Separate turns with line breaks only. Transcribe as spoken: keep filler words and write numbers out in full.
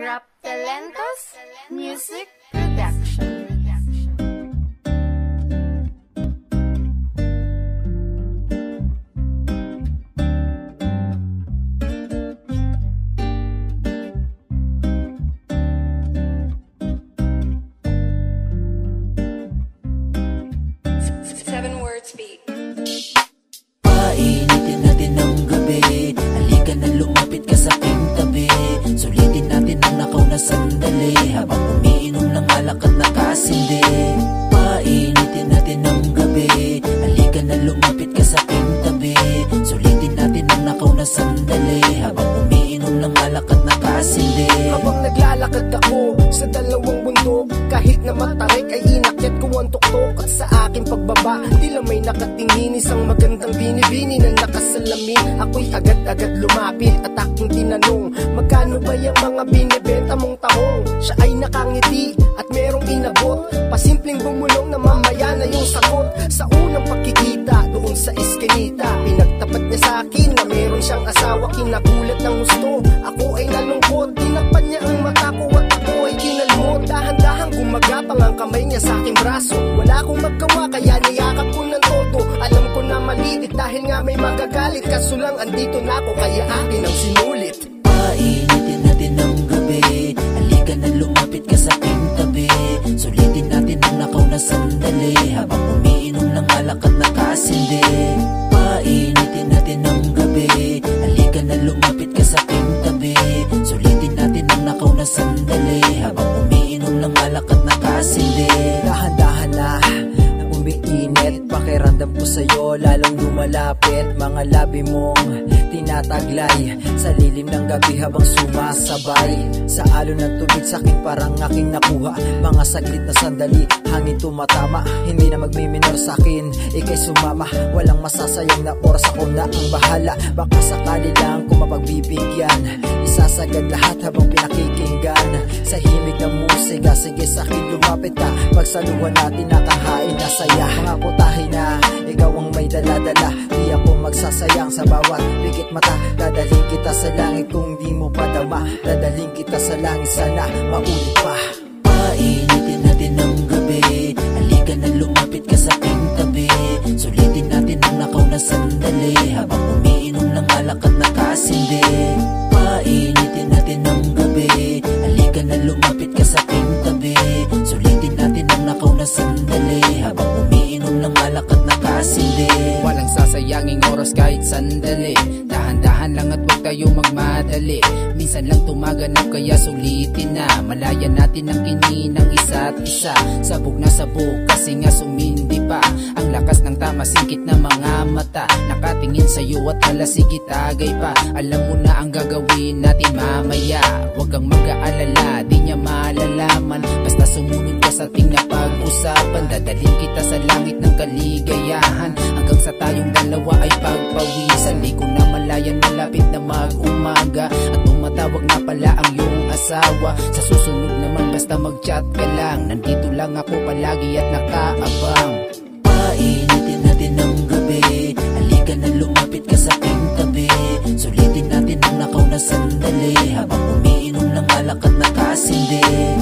Rap Talentos Music Production.
Seven words beat.
Painitin natin ang gabi, halika na lumapit ka sa aking tabi. Sulitin natin ang nakaw na sandali, habang umiinom ng alak at nakasindi. Painitin natin ang gabi, halika na lumapit ka sa aking tabi. Sulitin natin ang nakaw na sandali, habang umiinom ng alak at nakasindi.
Habang naglalakad ako sa dalawang bundok, kahit na matarik ay inakyat ko ang tuktok. At sa aking pagbaba, tila may nakatingin isang magandang binibini na nakasalamin. Ako'y agad-agad lumapit at aking tinanong, magkano ba yung mga binibenta mong tahong? Siya ay nakangiti at merong inabot, pasimpleng bumulong na mamaya na yung sakot. Sa unang pagkikita doon sa eskinita, pinagtapat niya sa akin na meron siyang asawa. Kinagulat ng gusto, ako ay nalungkot. Tinakpan niya ang mata ko at ako ay kinalmot. Dahan-dahan gumagapang ang kamay niya sa aking braso. Wala akong magawa kaya niyakap ko ng todo. Alam ko na maliit dahil nga may magagalit, kaso lang andito na ako kaya akin ang sinulit.
Painitin natin ang gabi, halika na lumapit ka sa aking tabi. Sulitin natin ang nakaw na sandali, habang umiinom ng alak at nakasindi. Painitin natin ang gabi, halika na lumapit ka sa aking tabi. Sulitin natin ang nakaw na sandali, habang umiinom ng alak at nakasindi.
Dahan-dahan na umiinit, pakiramdam ko sa'yo lalong lumalapit. Mga labi mong tinataglay sa lilim ng gabi habang sumasabay. Sa alon ng tubig sa'kin parang aking nakuha. Mga saglit na sandali, hangin tumatama. Hindi na magmiminor sa'kin, ikay sumama. Walang masasayang na oras, ako na ang bahala. Baka sakali lang kung mapagbibigyan, isasagad lahat habang pinakikinggan. Sa himig ng musika, sige sa'kin lumapit ka. Pagsaluhan natin nakahain na saya. Mga putahe na ikaw ang may dala-dala, di ako magsasayang sa bawat pikit mata. Dadalhin kita sa langit kung di mo padama. Dadalhin kita sa langit, sana maulit pa.
Painitin natin ang gabi, halika na lumapit ka sa aking tabi. Sulitin natin ang nakaw na sandali, habang umiinom ng alak at nakasindi. Painitin natin ang gabi, halika na lumapit ka sa aking tabi. Sulitin natin ang nakaw na sandali, habang umiinom ng alak at nakasindi.
Walang sasayanging oras kahit sandali, dahan-dahan lang at huwag tayo magmadali. Minsan lang tumaganap kaya sulitin na, malaya natin ang kinin ng isa't isa. Sabog na sabog kasi nga sumindi pa, ang lakas ng tama singkit na mga mata. Nakatingin sa'yo at hala sige tagay pa. Alam mo na ang gagawin natin mamaya, huwag kang mag-aalala, di niya malalaman. Basta sumunod ka sa ating napag-usapan, dadalhin kita sa langit ng kaligayahan. Hanggang sa tayong dalawa ay pagpawisan, di ko na malayan malapit na mag-umaga. At tumatawag na pala ang iyong asawa. Sa susunod naman basta mag-chat ka lang, nandito lang ako palagi at nakaabang.
Painitin natin ang gabi, halika na lumapit ka sa aking tabi. Sulitin natin ang nakaw na sandali, habang umiinom ng alak at nakasindi.